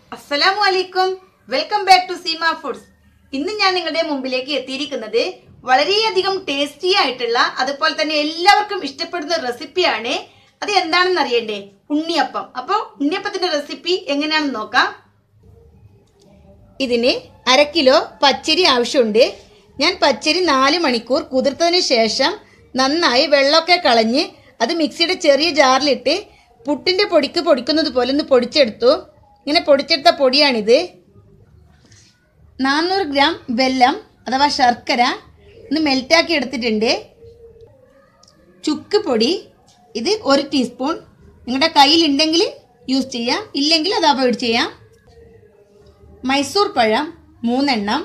അസ്സലാമു അലൈക്കും. Welcome back to Seema foods. ഇന്ന് ഞാൻ നിങ്ങളുടെ മുമ്പിലേക്ക് എത്തിയിരിക്കുന്നത് വളരെയധികം ടേസ്റ്റി ആയിട്ടുള്ള അതുപോലെ തന്നെ എല്ലാവർക്കും ഇഷ്ടപ്പെടുന്ന റെസിപ്പിയാണ്. അത് എന്താണെന്ന് അറിയണ്ടേ? ഉണ്ണിയപ്പം. അപ്പോൾ ഉണ്ണിയപ്പത്തിന്റെ റെസിപ്പി എങ്ങനെയാണെന്ന് നോക്കാം. ഇതിന് 1/2 കിലോ പച്ചരി ആവശ്യമുണ്ട്. ഞാൻ പച്ചരി 4 മണിക്കൂർ കുതിർത്തതിന് ശേഷം നന്നായി വെള്ളമൊക്കെ കളഞ്ഞ് അത് മിക്സിയുടെ ചെറിയ ജാറിലിട്ട് പുട്ടിൻ്റെ പൊടിക്ക് പൊടിക്കുന്നത് പോലെ ഒന്ന് പൊടിച്ചെടുത്തു. ഇങ്ങനെ പൊടിച്ചെടുത്ത പൊടിയാണിത്. 400 ഗ്രാം വെല്ലം അഥവാ ശർക്കര ഒന്ന് മെൽറ്റാക്കി എടുത്തിട്ടുണ്ട്. ചുക്ക് പൊടി ഇത് 1 ടീസ്പൂൺ. നിങ്ങളുടെ കയ്യിലുണ്ടെങ്കിൽ യൂസ് ചെയ്യാം, ഇല്ലെങ്കിൽ അത് അവോയ്ഡ് ചെയ്യാം. മൈസൂർ പഴം 3 എണ്ണം.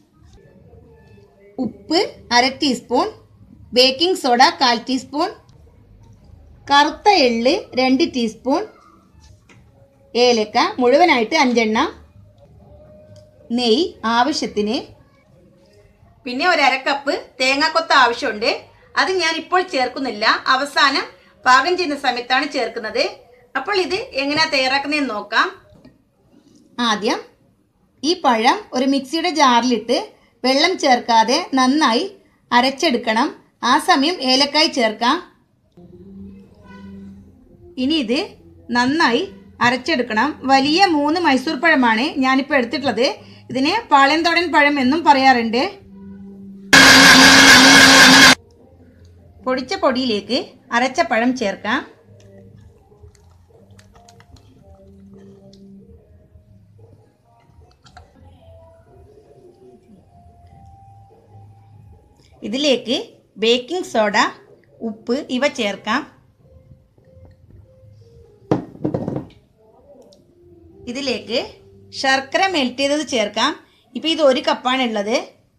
ഉപ്പ് 1/2 ടീസ്പൂൺ. Baking soda 1/4 teaspoon. കറുത്ത എള്ള് 2 ടീസ്പൂൺ. ഏലക്ക മുഴുവനായിട്ട് 5 എണ്ണം. നെയ്യ് ആവശ്യത്തിന്. പിന്നെ 1/2 കപ്പ് തേങ്ങാക്കൊത്ത് ആവശ്യമുണ്ട്. അത് ഞാൻ ഇപ്പോൾ ചേർക്കുന്നില്ല, അവസാനം പാകം ചെയ്യുന്ന സമയത്താണ് ചേർക്കുന്നത്. അപ്പോൾ ഇത് എങ്ങനെയാണ് തയ്യാറാക്കുന്നതെന്ന് നോക്കാം. ആദ്യം ഈ പഴം ഒരു മിക്സിയുടെ ജാറിലിട്ട് വെള്ളം ചേർക്കാതെ നന്നായി അരച്ചെടുക്കണം. ആ സമയം ഏലക്കായ് ചേർക്കാം. ഇനി ഇത് നന്നായി അരച്ചെടുക്കണം. വലിയ 3 മൈസൂർ പഴമാണ് ഞാനിപ്പോൾ എടുത്തിട്ടുള്ളത്. ഇതിനെ പാളയംതോടൻ പഴം എന്നും പറയാറുണ്ട്. പൊടിച്ച പൊടിയിലേക്ക് അരച്ച പഴം ചേർക്കാം. ഇതിലേക്ക് ബേക്കിംഗ് സോഡ, ഉപ്പ് ഇവ ചേർക്കാം. ഇതിലേക്ക് ശർക്കര മെൽറ്റ് ചെയ്തത് ചേർക്കാം. ഇപ്പോൾ ഇത് 1 കപ്പാണ് ഉള്ളത്.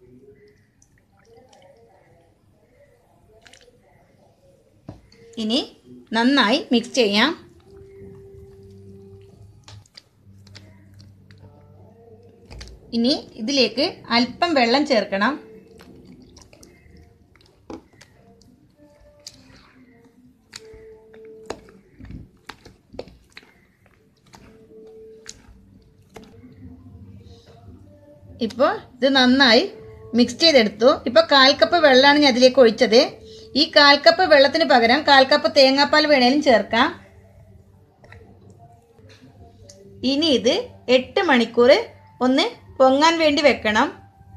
ഇനി നന്നായി മിക്സ് ചെയ്യാം. ഇനി ഇതിലേക്ക് അല്പം വെള്ളം ചേർക്കണം. ഇപ്പോൾ ഇത് നന്നായി മിക്സ് ചെയ്തെടുത്തു. ഇപ്പോൾ 1/4 കപ്പ് വെള്ളമാണ് ഞാൻ അതിലേക്ക് ഒഴിച്ചത്. ഈ 1/4 കപ്പ് വെള്ളത്തിന് പകരം 1/4 കപ്പ് തേങ്ങാപ്പാൽ വേണേലും ചേർക്കാം. ഇനി ഇത് 8 മണിക്കൂർ ഒന്ന് പൊങ്ങാൻ വേണ്ടി വെക്കണം.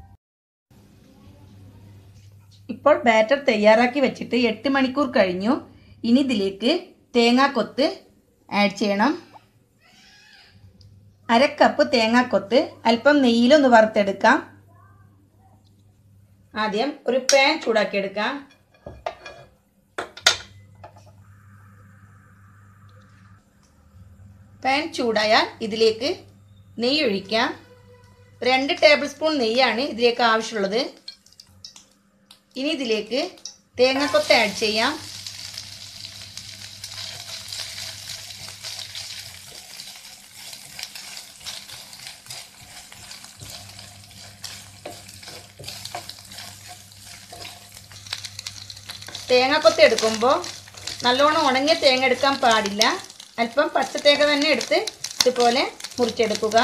ഇപ്പോൾ ബാറ്റർ തയ്യാറാക്കി വെച്ചിട്ട് 8 മണിക്കൂർ കഴിഞ്ഞു. ഇനി ഇതിലേക്ക് തേങ്ങാക്കൊത്ത് ആഡ് ചെയ്യണം. 1/2 കപ്പ് തേങ്ങാക്കൊത്ത് അല്പം നെയ്യിലൊന്ന് വറുത്തെടുക്കാം. ആദ്യം ഒരു പാൻ ചൂടാക്കിയെടുക്കാം. പാൻ ചൂടായാൽ ഇതിലേക്ക് നെയ്യ് ഒഴിക്കാം. 2 ടേബിൾ സ്പൂൺ നെയ്യാണ് ഇതിലേക്ക് ആവശ്യമുള്ളത്. ഇനി ഇതിലേക്ക് തേങ്ങാക്കൊത്ത് ആഡ് ചെയ്യാം. തേങ്ങാക്കൊത്ത് എടുക്കുമ്പോൾ നല്ലോണം ഉണങ്ങിയ തേങ്ങ എടുക്കാൻ പാടില്ല. അല്പം പച്ച തേങ്ങ തന്നെ എടുത്ത് ഇതുപോലെ മുറിച്ചെടുക്കുക.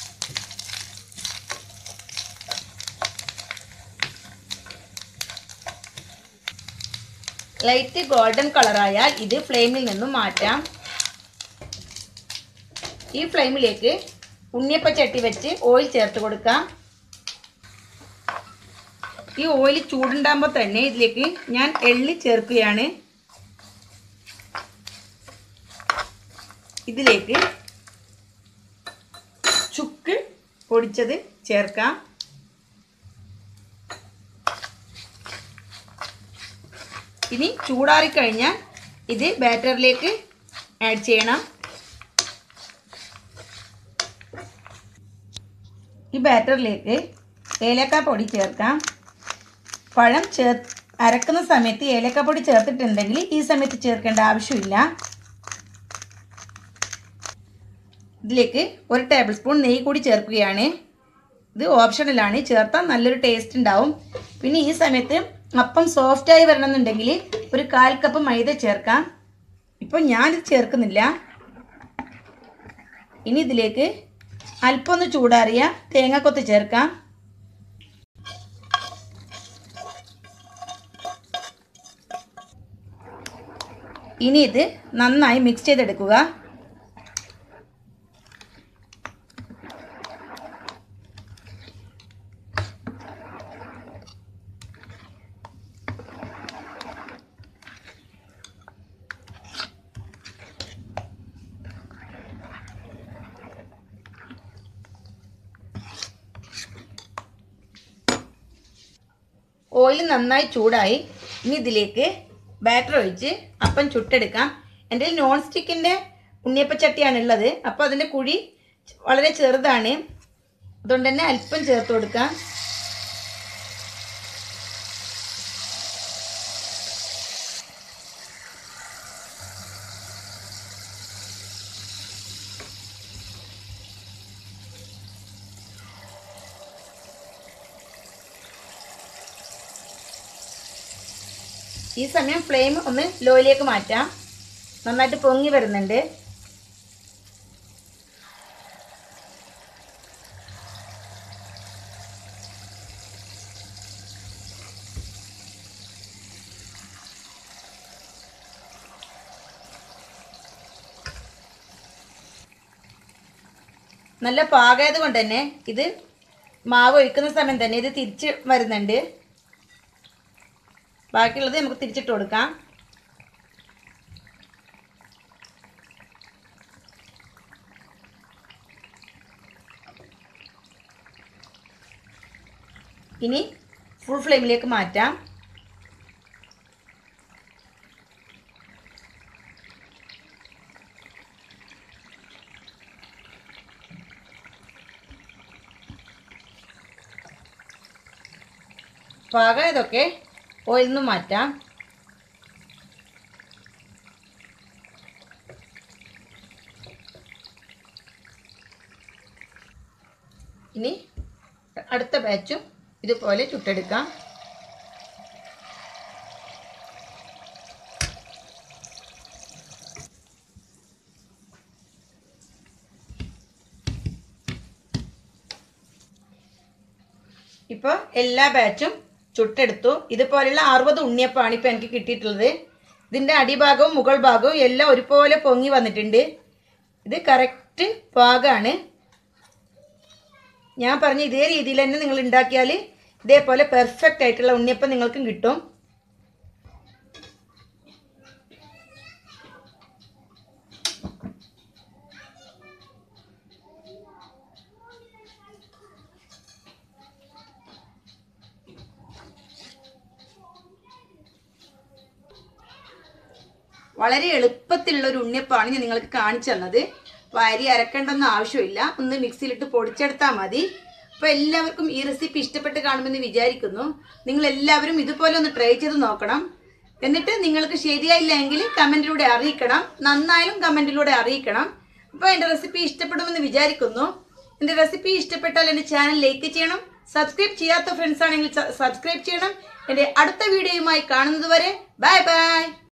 ലൈറ്റ് ഗോൾഡൻ കളറായാൽ ഇത് ഫ്ലെയിമിൽ നിന്നും മാറ്റാം. ഈ ഫ്ലെയിമിലേക്ക് ഉണ്ണിയപ്പച്ചട്ടി വെച്ച് ഓയിൽ ചേർത്ത് കൊടുക്കാം. ഈ ഓയിൽ ചൂടുണ്ടാകുമ്പോൾ തന്നെ ഇതിലേക്ക് ഞാൻ എള്ളി ചേർക്കുകയാണ്. ഇതിലേക്ക് ചുക്ക് പൊടിച്ചത് ചേർക്കാം. ഇനി ചൂടാറിക്കഴിഞ്ഞാൽ ഇത് ബാറ്ററിലേക്ക് ആഡ് ചെയ്യണം. ഈ ബാറ്ററിലേക്ക് ഏലക്ക പൊടി ചേർക്കാം. പഴം അരക്കുന്ന സമയത്ത് ഏലക്കപ്പൊടി ചേർത്തിട്ടുണ്ടെങ്കിൽ ഈ സമയത്ത് ചേർക്കേണ്ട ആവശ്യമില്ല. ഇതിലേക്ക് 1 ടേബിൾ സ്പൂൺ നെയ്യ് കൂടി ചേർക്കുകയാണ്. ഇത് ഓപ്ഷണലാണ്, ചേർത്താൽ നല്ലൊരു ടേസ്റ്റ് ഉണ്ടാവും. പിന്നെ ഈ സമയത്ത് അപ്പം സോഫ്റ്റായി വരണമെന്നുണ്ടെങ്കിൽ 1/4 കപ്പ് മൈദ ചേർക്കാം. ഇപ്പോൾ ഞാനിത് ചേർക്കുന്നില്ല. ഇനി ഇതിലേക്ക് അല്പം ഒന്ന് ചൂടാറിയ തേങ്ങാക്കൊത്ത് ചേർക്കാം. ഇനി ഇത് നന്നായി മിക്സ് ചെയ്തെടുക്കുക. ഓയിൽ നന്നായി ചൂടായി. ഇനി ഇതിലേക്ക് ബാറ്റർ ഒഴിച്ച് അപ്പം ചുട്ടെടുക്കാം. എൻ്റെ നോൺ സ്റ്റിക്കിൻ്റെ ഉണ്ണിയപ്പച്ചട്ടിയാണുള്ളത്. അപ്പോൾ അതിൻ്റെ കുഴി വളരെ ചെറുതാണ്, അതുകൊണ്ട് തന്നെ അല്പം ചേർത്ത് കൊടുക്കാം. ഈ സമയം ഫ്ലെയിം ഒന്ന് ലോയിലേക്ക് മാറ്റാം. നന്നായിട്ട് പൊങ്ങി വരുന്നുണ്ട്. നല്ല പാകമായത് കൊണ്ട് തന്നെ ഇത് മാവ് ഒഴിക്കുന്ന സമയം തന്നെ ഇത് തിരിച്ച് വരുന്നുണ്ട്. ബാക്കിയുള്ളത് നമുക്ക് തിരിച്ചിട്ട് കൊടുക്കാം. ഇനി ഫുൾ ഫ്ലെയിമിലേക്ക് മാറ്റാം. പാകമായതൊക്കെ ഓയിൽ നിന്ന് മാറ്റാം. ഇനി അടുത്ത ബാച്ചും ഇതുപോലെ ചുട്ടെടുക്കാം. ഇപ്പോൾ എല്ലാ ബാച്ചും ചുട്ടെടുത്തു. ഇതുപോലെയുള്ള 60 ഉണ്ണിയപ്പമാണ് ഇപ്പോൾ എനിക്ക് കിട്ടിയിട്ടുള്ളത്. ഇതിൻ്റെ അടിഭാഗവും മുകൾ ഭാഗവും എല്ലാം ഒരുപോലെ പൊങ്ങി വന്നിട്ടുണ്ട്. ഇത് കറക്റ്റ് പാകമാണ്. ഞാൻ പറഞ്ഞ ഇതേ രീതിയിൽ തന്നെ നിങ്ങൾ ഉണ്ടാക്കിയാൽ ഇതേപോലെ പെർഫെക്റ്റ് ആയിട്ടുള്ള ഉണ്ണിയപ്പം നിങ്ങൾക്കും കിട്ടും. വളരെ എളുപ്പത്തിലുള്ള ഒരു ഉണ്ണിയപ്പമാണ് ഞാൻ നിങ്ങൾക്ക് കാണിച്ചു തന്നത്. അരി അരക്കേണ്ടൊന്നും ആവശ്യമില്ല, ഒന്ന് മിക്സിയിലിട്ട് പൊടിച്ചെടുത്താൽ മതി. അപ്പോൾ എല്ലാവർക്കും ഈ റെസിപ്പി ഇഷ്ടപ്പെട്ട് കാണുമെന്ന് വിചാരിക്കുന്നു. നിങ്ങളെല്ലാവരും ഇതുപോലെ ഒന്ന് ട്രൈ ചെയ്ത് നോക്കണം. എന്നിട്ട് നിങ്ങൾക്ക് ശരിയായില്ല എങ്കിൽ കമൻറ്റിലൂടെ അറിയിക്കണം. നന്നായാലും കമൻറ്റിലൂടെ അറിയിക്കണം. അപ്പോൾ എൻ്റെ റെസിപ്പി ഇഷ്ടപ്പെടുമെന്ന് വിചാരിക്കുന്നു. എൻ്റെ റെസിപ്പി ഇഷ്ടപ്പെട്ടാൽ എൻ്റെ ചാനൽ ലൈക്ക് ചെയ്യണം. സബ്സ്ക്രൈബ് ചെയ്യാത്ത ഫ്രണ്ട്സ് ആണെങ്കിൽ സബ്സ്ക്രൈബ് ചെയ്യണം. എൻ്റെ അടുത്ത വീഡിയോയുമായി കാണുന്നത് വരെ ബൈ ബൈ.